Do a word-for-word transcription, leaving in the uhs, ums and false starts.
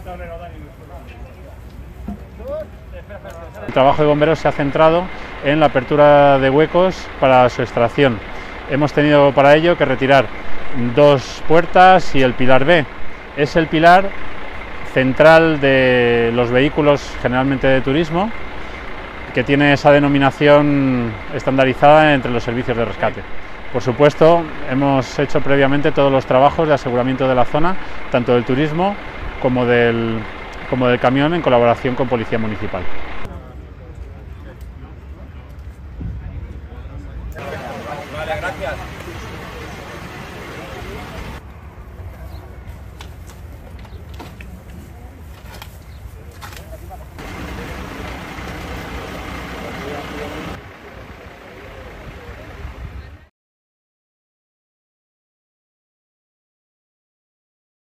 El trabajo de bomberos se ha centrado en la apertura de huecos para su extracción. Hemos tenido para ello que retirar dos puertas y el pilar B. Es el pilar central de los vehículos generalmente de turismo, que tiene esa denominación estandarizada entre los servicios de rescate. Por supuesto, hemos hecho previamente todos los trabajos de aseguramiento de la zona, tanto del turismo como del, como del camión, en colaboración con Policía Municipal.